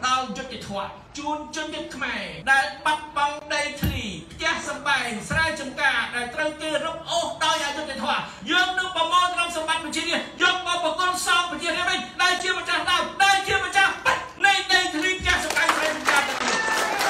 ដល់យុទ្ធធម៌ជួនជនជាតិខ្មែរដែលបាត់បង់ដីធ្លីផ្ទះសម្បែងស្រែចម្ការដែលត្រូវគេរឹបអូសដោយអយុត្តិធម៌យើងនឹងប្រមូលទ្រព្យសម្បត្តិប្រជារាស្ត្រយកមកបកគលសងប្រជារាស្ត្រវិញដែលជាម្ចាស់ដើមដែលជាម្ចាស់បាត់នៃដីធ្លីផ្ទះសម្បែងស្រែចម្ការទៅទៀត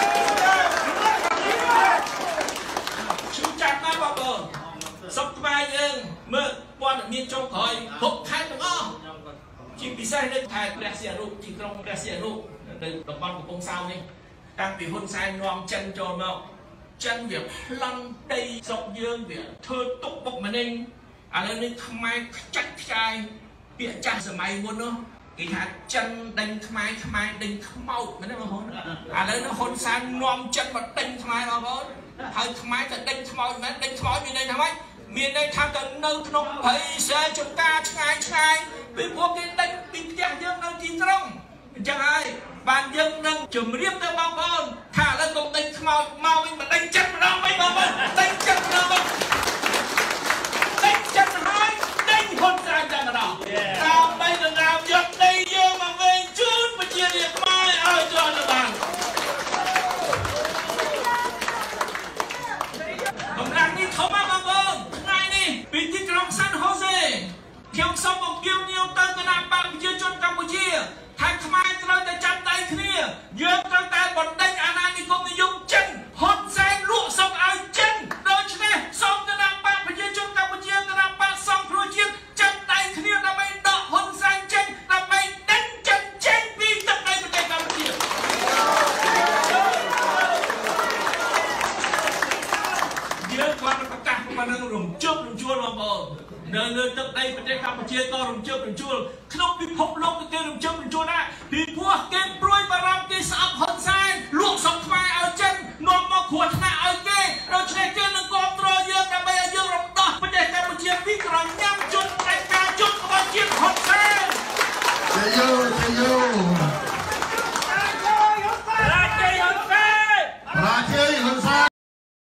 ជួនចាត់ណាបងប្អូនសុខខ្មែរយើងមើលព័ត៌មានចុងក្រោយគ្រប់ខេត្តទាំងអស់ជាពិសេសនៅខេត្តព្រះសីហនុទីក្រុងព្រះសីហនុនៅតំបន់កំពង់សោមនេះតាំងពីហ៊ុនសែននាំចិនចូលមកចិនវាប្លន់ដីស្រុកយើងវាធ្វើទុកបុកម្នេញឥឡូវនេះខ្មែរខ្ចាច់ខ្ចាយពាក្យចាស់សម័យមុននោះគេថាចិនដេញខ្មែរខ្មែរដេញខ្មោចមែនទេបងប្អូនឥឡូវនេះហ៊ុនសែននាំចិនមកដេញខ្មែរបងប្អូនហើយខ្មែរទៅដេញខ្មោចមែនដេញខ្មោចមានន័យថាម៉េចមានន័យថាទៅនៅក្នុងព្រៃស្រែចម្ការឆ្ងាយឆ្ងាយពីពួកគេដេញពីផ្ទះយើងនៅទីក្រុងអញ្ចឹងហើយបានយើងនឹងជំរាបទៅបងប្អូនថាឥឡូវកុំដេញខ្មោចមកវិញមកដេញចិត្តម្ដងវិញបងប្អូនដេញចិត្តម្ដងវិញដេញចិត្តហើយដេញហ៊ុនសែនតែម្ដងដើម្បីដណ្ដើមយកដីយើងមកវិញជូនប្រជារាស្ត្រខ្មែរឲ្យជាប់ទៅបានកម្លាំងនេះធំណាស់បងប្អូនថ្ងៃនេះពីទីក្រុងសាន់ហូសេខ្ញុំសូមអំពាវនាវទៅគណៈបកប្រជាជនកម្ពុជាថាខ្មែរត្រូវតែចាប់ដៃគ្នាយើងត្រូវតែបណ្ដេញអាណានិគមនិយមចិនហ៊ុនសែនលក់សុកឲ្យចិនដូច្នេះសូមគណៈបកប្រជាជនកម្ពុជាគណៈបកសង្គ្រោះជាតិចាប់ដៃគ្នាដើម្បីដកហ៊ុនសែនចេញដើម្បីដេញចិនចេញពីទឹកដីប្រទេសកម្ពុជាយើងគាត់ប្រកាសប៉ុណ្ណឹងរំជើបរំជួលបងប្អូននៅលើទឹកដីប្រទេសកម្ពុជាក៏រំជើបរំជួលក្នុងពិភពលោកគេរំជើបរំជួលដែរពីព្រោះគេ